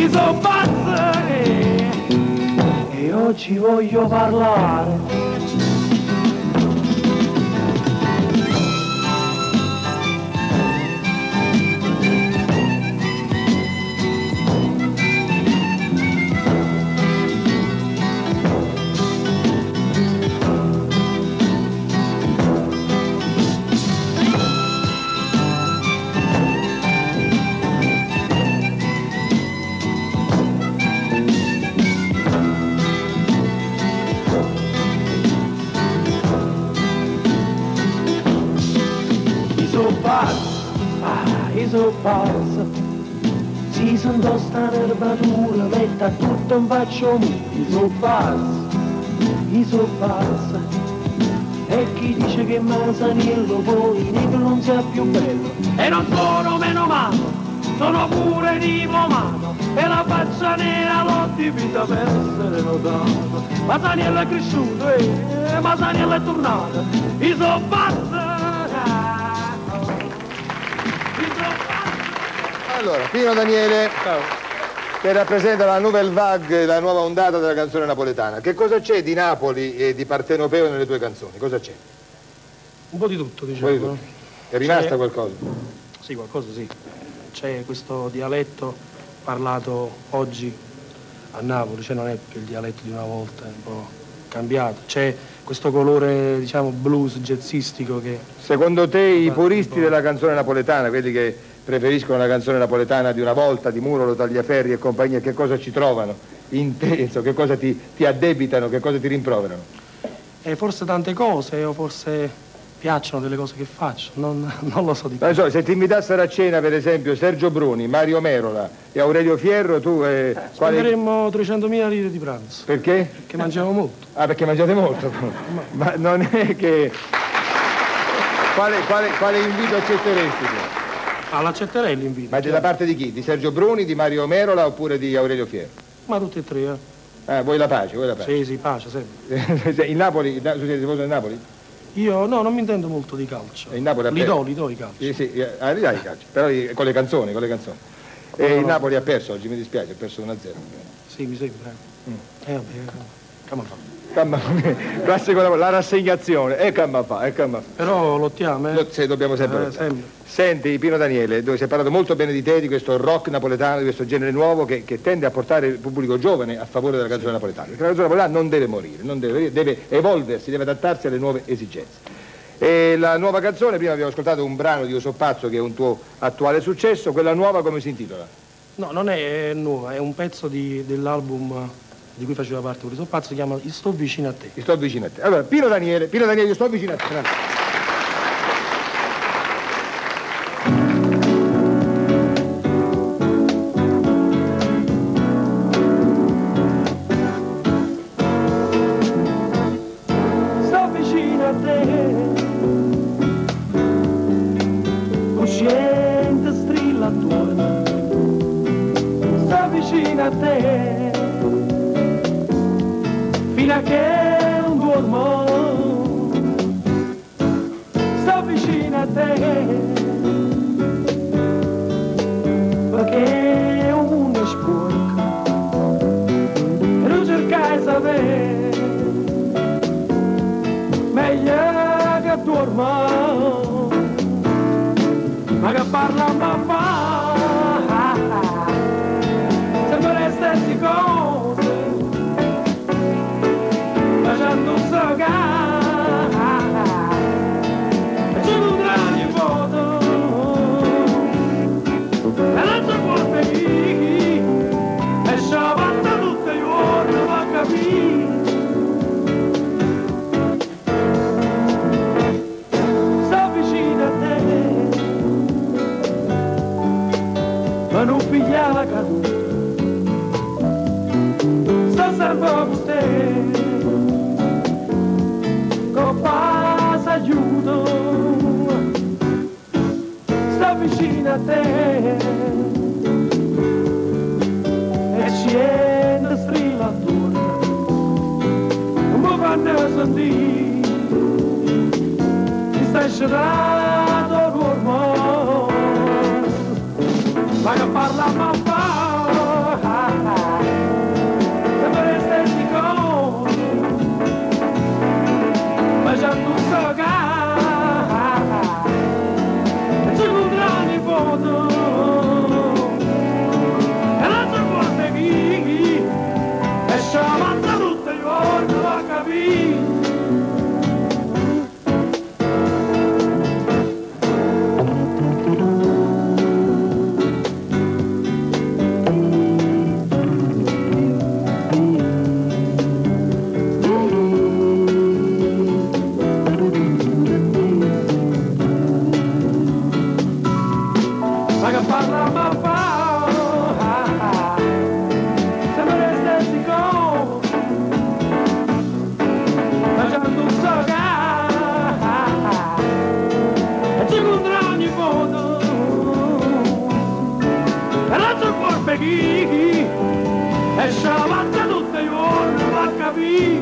io sono pazzo e oggi voglio parlare. Io sono pazzo, si sento sta nervatura, metta tutto in faccio mu. Io sono pazzo, e chi dice che Masaniello poi negro non sia più bello. E non sono meno malo, sono pure diplomato, e la faccia nera l'ho dipinta per essere notato. Masaniello è cresciuto e Masaniello è tornato, io sono pazzo. Allora, Pino Daniele, ciao, che rappresenta la Nouvelle Vague, la nuova ondata della canzone napoletana. Che cosa c'è di Napoli e di partenopeo nelle tue canzoni? Cosa c'è? un po' di tutto, diciamo. Un po' di tutto. È rimasta qualcosa? Sì, qualcosa sì. C'è questo dialetto parlato oggi a Napoli, cioè non è più il dialetto di una volta, è un po' cambiato. C'è questo colore, diciamo, blues jazzistico che... Secondo te i puristi della canzone napoletana, quelli che preferiscono la canzone napoletana di una volta, di Murolo, Tagliaferri e compagnia, che cosa ci trovano? Intenso, che cosa ti addebitano, che cosa ti rimproverano? Forse tante cose, o forse piacciono delle cose che faccio, non lo so di più. So, se ti invitassero a cena, per esempio, Sergio Bruni, Mario Merola e Aurelio Fierro, tu... Spenderemmo 300.000 lire di pranzo. Perché? Perché mangiamo molto. Ah, perché mangiate molto? Ma non è che... Quale invito accetteresti? L'accetterei l'invito. Ma da parte di chi? Di Sergio Bruni, di Mario Merola oppure di Aurelio Fierro? Ma tutti e tre, Vuoi la pace, vuoi la pace? Sì, pace, sempre. In Napoli, tu sei tifoso del Napoli? Io no, non mi intendo molto di calcio. In Napoli li do i calci. Sì, li dai i calci, però con le canzoni. E il Napoli ha perso oggi, mi dispiace, ha perso 1-0. Sì, mi sembra. Vabbè, come fa? Classico, la rassegnazione, e come fa. Però lottiamo, Dobbiamo sempre lottare. Senti, Pino Daniele, si è parlato molto bene di te, di questo rock napoletano, di questo genere nuovo che tende a portare il pubblico giovane a favore della canzone napoletana. Perché la canzone napoletana non deve morire, deve evolversi, deve adattarsi alle nuove esigenze. E la nuova canzone, prima abbiamo ascoltato un brano di Io so pazzo, che è un tuo attuale successo, quella nuova come si intitola? No, non è nuova, è un pezzo dell'album di cui faceva parte Io so pazzo, si chiama Io sto vicino a te. Io sto vicino a te. Allora, Pino Daniele, io sto vicino a te. Fino a che non dormo, sto vicino a te, perché uno è sporco e non cercai sapere, meglio che dormo, ma che parla papà, sempre le stesse cose. Facendo un sogà e c'è un grande foto e l'altra volta chi e sciabatta tutte le ore va a capire sto vicino a te ma non piglia la caduta sto salvo con te passa aiuto, sto vicino a te e scende strillatura, non mi fanno sentire, mi stai scerrato l'uomo, ma che parla mamma. lascia la faccia tutta io non va a capire.